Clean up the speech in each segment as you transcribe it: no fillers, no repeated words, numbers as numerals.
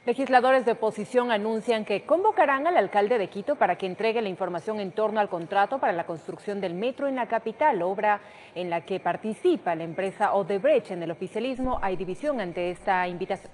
Legisladores de oposición anuncian que convocarán al alcalde de Quito para que entregue la información en torno al contrato para la construcción del metro en la capital, obra en la que participa la empresa Odebrecht. En el oficialismo hay división ante esta invitación.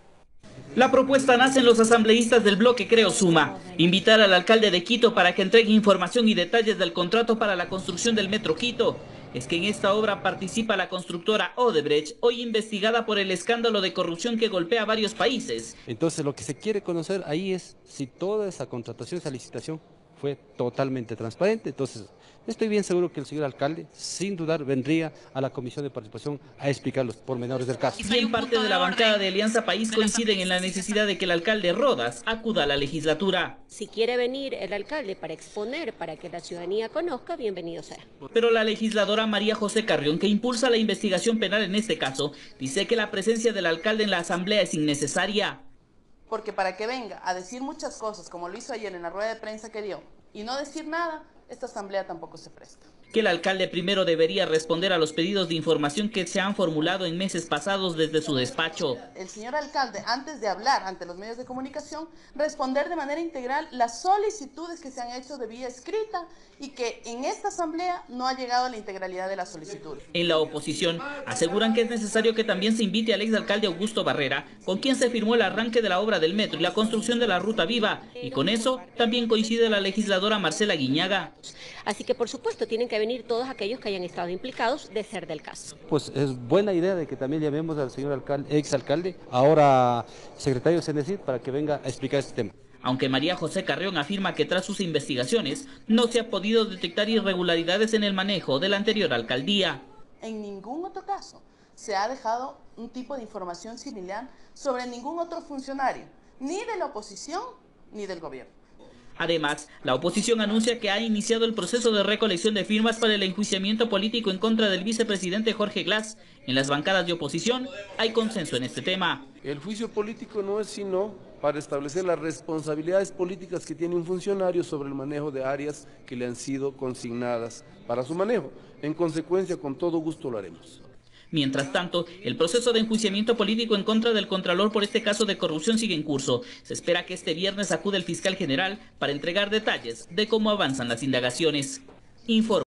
La propuesta nace en los asambleístas del bloque Creo Suma, invitar al alcalde de Quito para que entregue información y detalles del contrato para la construcción del Metro Quito. Es que en esta obra participa la constructora Odebrecht, hoy investigada por el escándalo de corrupción que golpea a varios países. Entonces lo que se quiere conocer ahí es si toda esa contratación, esa licitación fue totalmente transparente. Entonces estoy bien seguro que el señor alcalde, sin dudar, vendría a la Comisión de Participación a explicar los pormenores del caso. Bien parte de la bancada de Alianza País coinciden en la necesidad de que el alcalde Rodas acuda a la legislatura. Si quiere venir el alcalde para exponer, para que la ciudadanía conozca, bienvenido sea. Pero la legisladora María José Carrión, que impulsa la investigación penal en este caso, dice que la presencia del alcalde en la asamblea es innecesaria. Porque para que venga a decir muchas cosas, como lo hizo ayer en la rueda de prensa que dio, y no decir nada, esta asamblea tampoco se presta. Que el alcalde primero debería responder a los pedidos de información que se han formulado en meses pasados desde su despacho. El señor alcalde, antes de hablar ante los medios de comunicación, responder de manera integral las solicitudes que se han hecho de vía escrita y que en esta asamblea no ha llegado a la integralidad de la solicitud. En la oposición aseguran que es necesario que también se invite al exalcalde Augusto Barrera, con quien se firmó el arranque de la obra del metro y la construcción de la ruta viva, y con eso también coincide la legisladora Marcela Guiñaga. Así que por supuesto tienen que venir todos aquellos que hayan estado implicados de ser del caso. Pues es buena idea de que también llamemos al señor alcalde, exalcalde, ahora secretario de CENESID, para que venga a explicar este tema. Aunque María José Carrión afirma que tras sus investigaciones no se ha podido detectar irregularidades en el manejo de la anterior alcaldía. En ningún otro caso se ha dejado un tipo de información similar sobre ningún otro funcionario, ni de la oposición ni del gobierno. Además, la oposición anuncia que ha iniciado el proceso de recolección de firmas para el enjuiciamiento político en contra del vicepresidente Jorge Glass. En las bancadas de oposición hay consenso en este tema. El juicio político no es sino para establecer las responsabilidades políticas que tiene un funcionario sobre el manejo de áreas que le han sido consignadas para su manejo. En consecuencia, con todo gusto lo haremos. Mientras tanto, el proceso de enjuiciamiento político en contra del Contralor por este caso de corrupción sigue en curso. Se espera que este viernes acude el fiscal general para entregar detalles de cómo avanzan las indagaciones. Informa.